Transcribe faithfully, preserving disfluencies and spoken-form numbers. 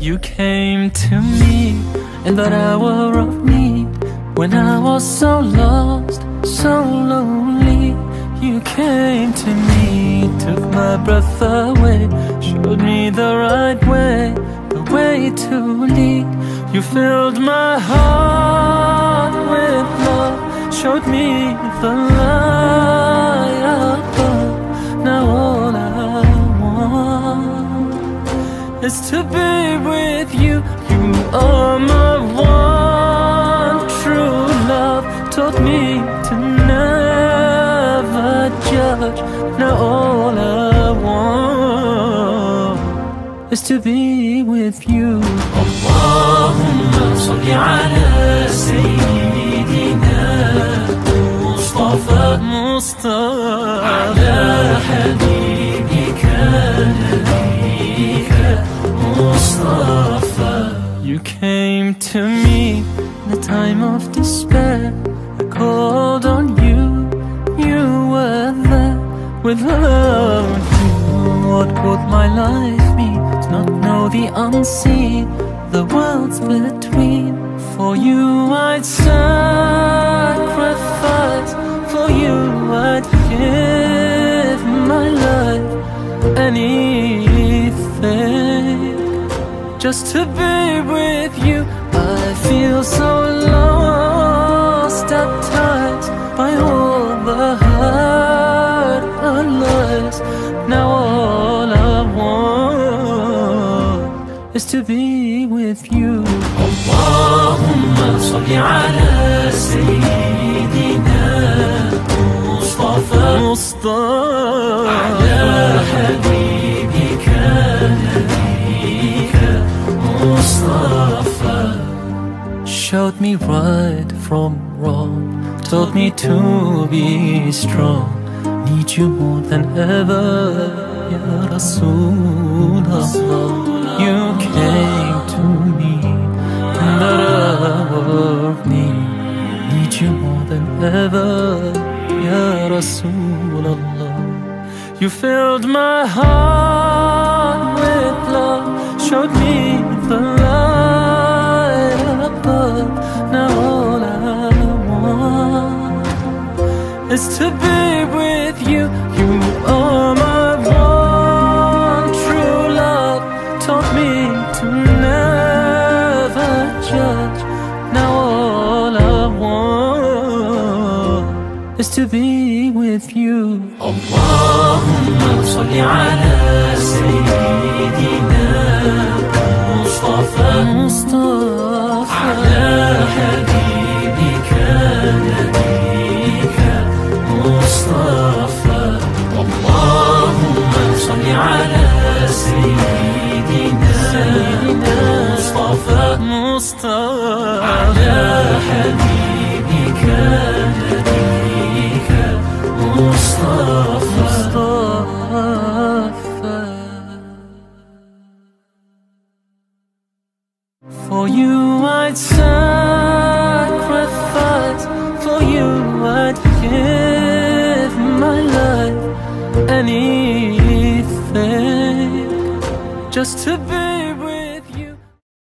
You came to me in that hour of need, when I was so lost, so lonely. You came to me, took my breath away, showed me the right way, the way to lead. You filled my heart with love, showed me the light above. Now all I want is to be with you. You are my one true love, taught me to never judge. Now all I want is to be with you. Allahumma salli ala sayyidina Mustafa Mustafa ala habibika nabiyika Mustafa. You came to me in the time of despair. I called on you, you were there. Without you, what would my life mean? To not know the unseen, the worlds between. For you I'd sacrifice, for you I'd give my life, anything, just to be with you. I feel so lost at times by all the hurt and lies. Now all I want is to be with you. Allahumma salli ala sayyidina Mustafa Mustafa ala habibika nabiyika Mustafa. Showed me right from wrong, taught me to be strong. Need you more than ever, Ya Rasulullah. You came to me in the hour of need. Need you more than ever, Ya Rasulullah. You filled my heart with love, showed me the light above. Now all I want is to be with you. You are my one true love, taught me to never judge. Now all I want is to be with you. Allahumma salli ala sayyidina Mustafa Mustafa ala habibika nabiyika Mustafa. Allahumma salli ala sayyidina Mustafa Mustafa ala habibika nabiyika Mustafa Mustafa. For you I'd sacrifice, for you I'd give my life, anything, just to